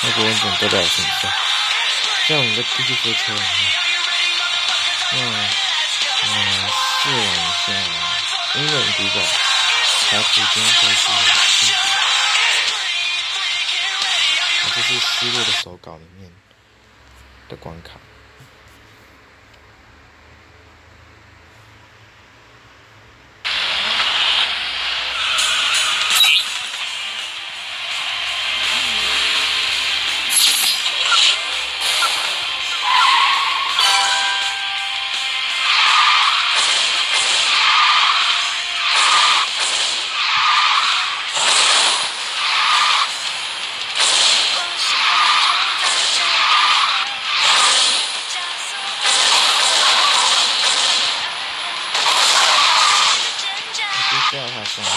那国文总得了什么分？在我们的第一飞车里面，试玩一下英伦古堡茶壶间会出的幸福。这是失落的手稿里面的关卡。不要太上面。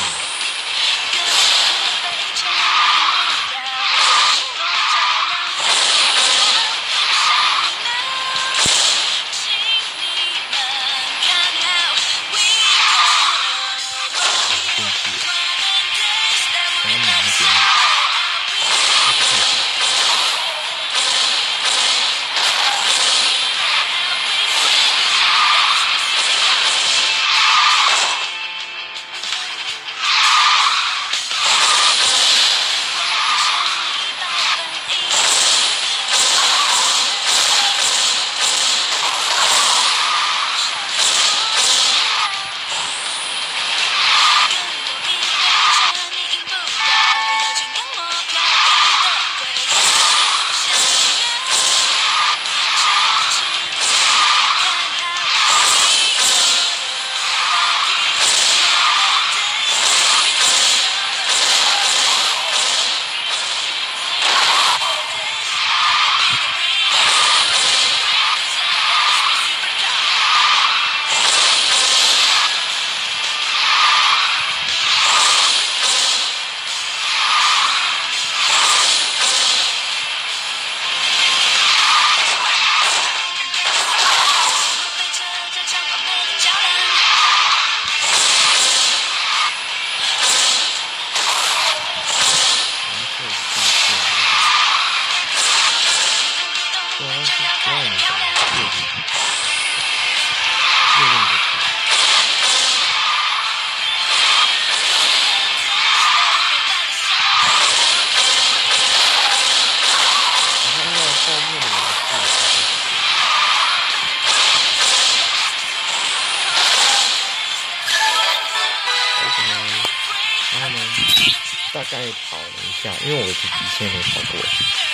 大概跑了一下，因为我的极限没跑过。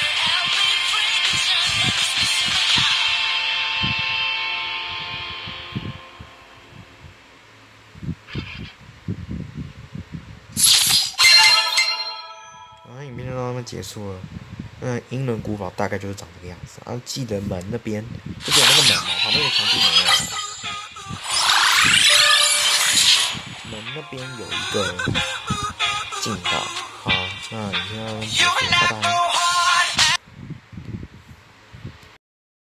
影片就到那边结束了。英伦古堡大概就是长这个样子。记得门那边就只有那个门旁边的墙壁没有。门那边有一个进道。好，那影片到这边结束，拜拜。